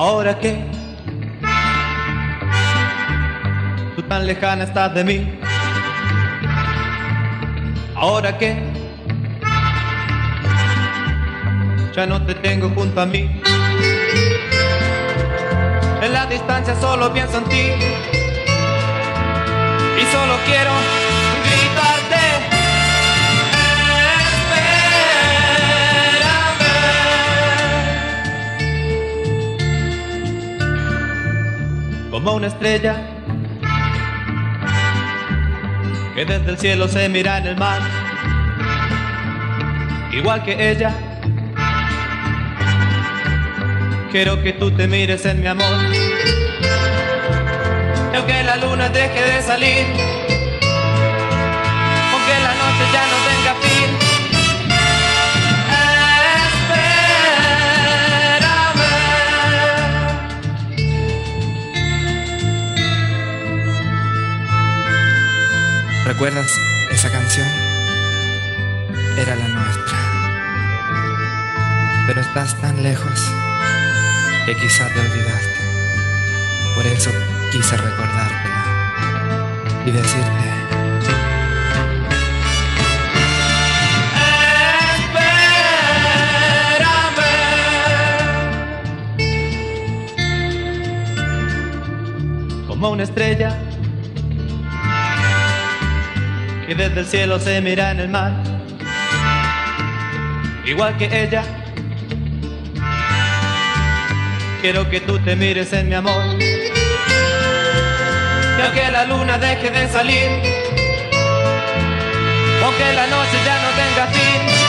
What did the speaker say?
Ahora que tú tan lejana estás de mí, ahora que ya no te tengo junto a mí, en la distancia solo pienso en ti y solo quiero gritarte: espérame. Como una estrella que desde el cielo se mira en el mar, igual que ella, quiero que tú te mires en mi amor. Y aunque la luna deje de salir, aunque la noche ya no tenga fin, espérame. ¿Recuerdas esa canción? Era la nuestra. Pero estás tan lejos que quizá te olvidaste. Por eso quise recordártela y decirte: espérame. Como una estrella que desde el cielo se mira en el mar, igual que ella, quiero que tú te mires en mi amor. Y aunque la luna deje de salir, aunque la noche ya no tenga fin,